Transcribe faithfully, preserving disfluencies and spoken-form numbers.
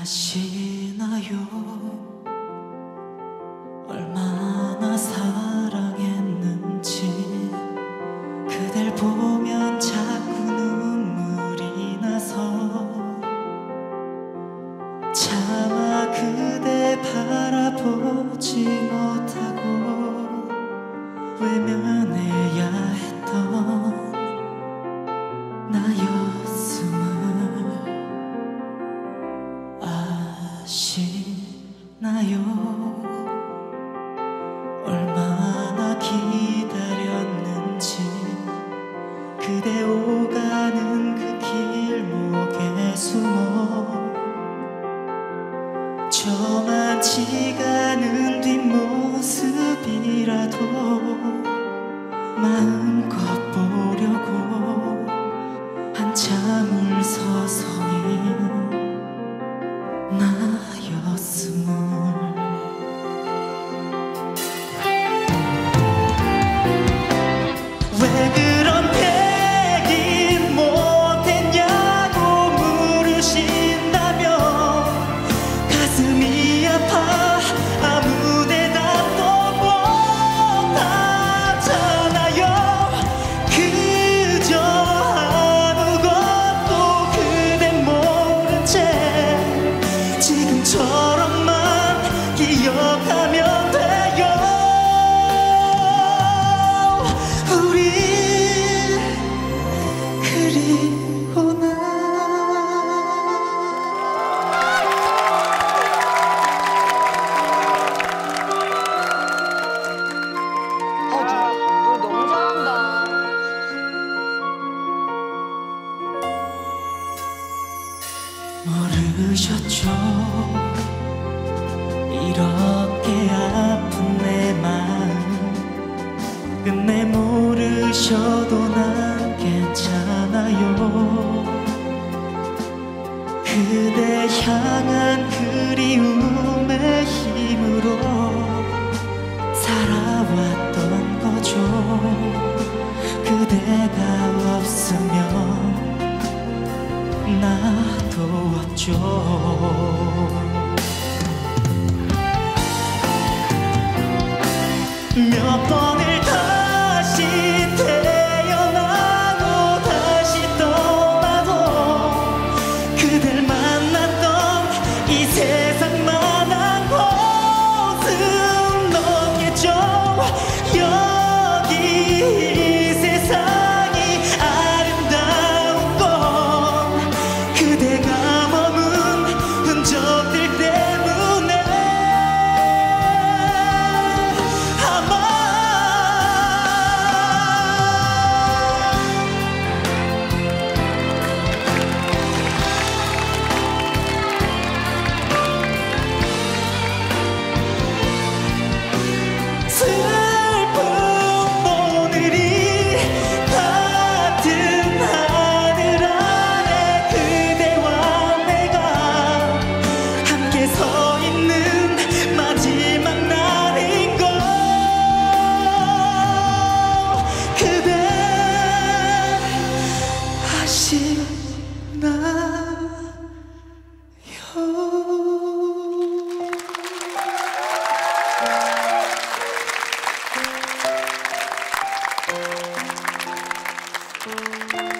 아시나요? 얼마나 사랑했는지. 그댈 보면 자꾸 눈물이 나서 차마 그대 바라보지 못하고 외면해야 했던 나였음을 아시나요? 얼마나 기다렸는지. 그대 오가는 그 길목에 숨어 저만치가 않은 뒷모습이라도 마음껏 보려고 한참을 서성인 나였음을. 왜 그런 얘기 못했냐고 물으신다면 가슴이 아파 아무 대답도 못하잖아요. 그저 아무것도 그대 모른 채 지금처럼만 기억하면 돼요. 우리 그리고 나 아, 노래 너무 잘한다. 모르셨죠? 이렇게 아픈 내 마음 끝내 모르셔도 난 괜찮아요. 그대 향한 그리움의 힘으로 살아왔던 거죠. 그대가 없으면 나도 없죠. 몇 번을 다시 태어나고 다시 떠나도 그댈 만났던 이 세상만한 곳은 없겠죠. 여기 이 세상이 아름다운 건 그대가 머문 흔적들 때문에. 아마 슬픈 오늘이 같은 하늘 아래 그대와 내가 함께 서 있는 마지막 날인 걸. 그대 아시나요?